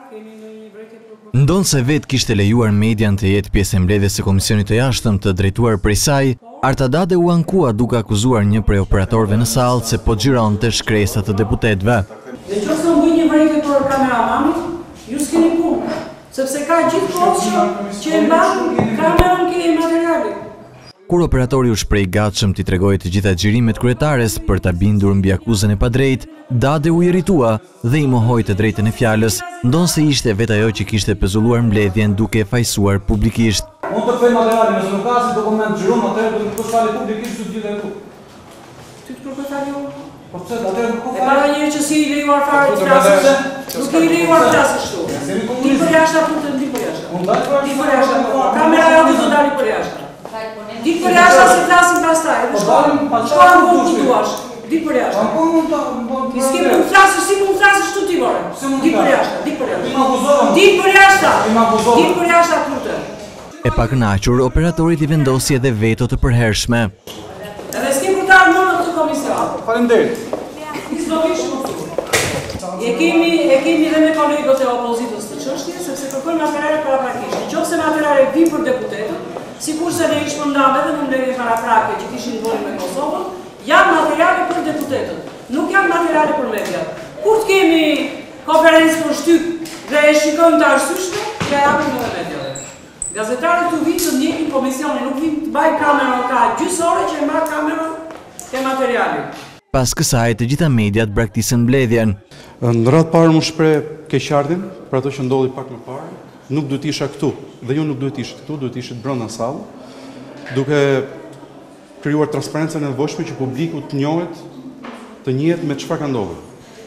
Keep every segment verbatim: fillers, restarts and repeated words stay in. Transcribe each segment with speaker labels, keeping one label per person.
Speaker 1: Ndonë se vetë kishte lejuar median të jetë pjesë e mbledhjes së komisionit të jashtëm të drejtuar prej saj, Artadade u ankua duke akuzuar një prej operatorëve në sallë se po xhironte shkresat të deputetëve.
Speaker 2: Dhe qoftë në bëj një vërejtje për kameramanit, ju s'keni punë, sepse ka gjithë kohë që e mban kamerën ke materiali.
Speaker 1: Kur operatori u shpreh gatshëm t'i tregojë të gjitha xhirimet kryetares për ta bindur mbi akuzën e padrejtë, Dade u irritua dhe i mohoi të drejtën e fjalës, ndonse ishte vetë ajo që kishte pezulluar mbledhjen duke e fajsuar publikisht.
Speaker 3: Unë të kthej materialin nëse nuk ka si dokument xhiron, atëherë do të kush fali publikisht të gjithë këtu.
Speaker 2: Ty të kërkoj falje?
Speaker 3: Po pse atëherë nuk
Speaker 2: E para një që si i lejuar fare të flasësh, nuk i lejuar të flasësh kështu. Ti për jashtë apo të ndi për jashtë?
Speaker 3: Unë dal
Speaker 2: Ti për jashtë. Kamera jote do dali për jashtë. Di për jashtë se flasim pastaj. Shkojmë ku ku duash. Di për jashtë.
Speaker 3: Po mund ta
Speaker 2: Ti s'ke mund të flasësh, si mund të flasësh tu ti vore. Di për jashtë, di për jashtë.
Speaker 3: Ti më akuzon.
Speaker 2: Di për jashtë.
Speaker 3: Ti më akuzon.
Speaker 2: Di për jashtë kurrë.
Speaker 1: E pakënaqur, operatorit i vendosi edhe veto të përhershme.
Speaker 2: Edhe s'ke kur ta në këtë komision.
Speaker 3: Faleminderit.
Speaker 2: S'do kish më fut. E kemi e kemi edhe me kolegët e opozitës të çështjes, sepse kërkojmë materiale paraprakisht. Nëse materiale vijnë për deputetët, sikurse ne ishim ndarë edhe në mbledhje paraprake që kishin vënë me Kosovën, janë materiale për deputetët, nuk janë materiale për mediat. Kur të kemi konferencë për shtyp dhe e shikojmë të arsyeshme, ja japim edhe mediave. Gazetarët tu vinë të ndjekin komisionin, nuk vinë të bajnë kamerën, ka gjysore që e marr kamerën ke materiali.
Speaker 1: Pas kësaj të gjitha mediat braktisën mbledhjen.
Speaker 4: Në radhë parë më shpreh keqardhjen për ato që ndodhi pak më parë. Nuk duhet isha këtu, dhe ju nuk duhet ishte këtu, duhet ishte brenda sallë, duke krijuar transparencën e nevojshme që publiku të njohet, të njihet me çfarë ka ndodhur.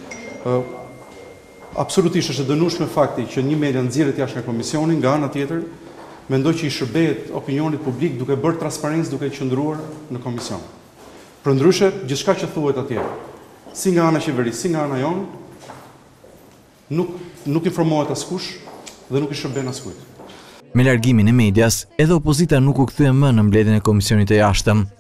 Speaker 4: Ë absolutisht është e dënueshme fakti që një media nxjerret jashtë nga komisioni, nga ana tjetër mendoj që i shërbehet opinionit publik duke bërë transparencë duke qëndruar në komision. Përndryshe, gjithçka që thuhet atje, si nga ana qeverisë, si nga ana jonë, nuk nuk informohet askush dhe nuk i shërben askujt.
Speaker 1: Me largimin e medias, edhe opozita nuk u kthye më në mbledhjen e komisionit të jashtëm.